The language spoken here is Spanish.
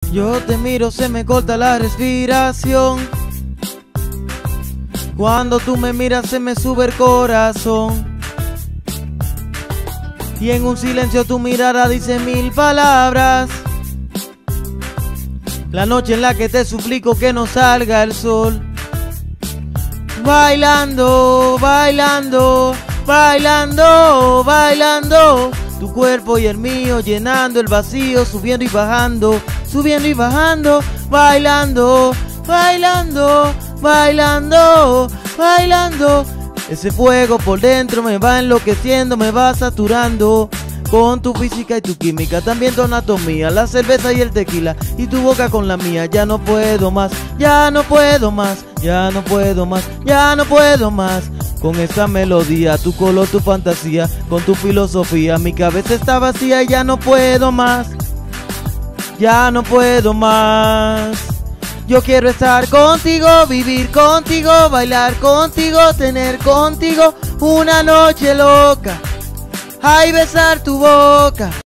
Yo te miro, se me corta la respiración. Cuando tú me miras se me sube el corazón. Y en un silencio tu mirada dice mil palabras. La noche en la que te suplico que no salga el sol. Bailando, bailando, bailando, bailando. Tu cuerpo y el mío llenando el vacío, subiendo y bajando, subiendo y bajando. Bailando, bailando, bailando, bailando. Ese fuego por dentro me va enloqueciendo, me va saturando. Con tu física y tu química, también tu anatomía, la cerveza y el tequila, y tu boca con la mía. Ya no puedo más, ya no puedo más, ya no puedo más, ya no puedo más. Con esa melodía, tu color, tu fantasía, con tu filosofía, mi cabeza está vacía y ya no puedo más, ya no puedo más. Yo quiero estar contigo, vivir contigo, bailar contigo, tener contigo una noche loca. Ay, besar tu boca.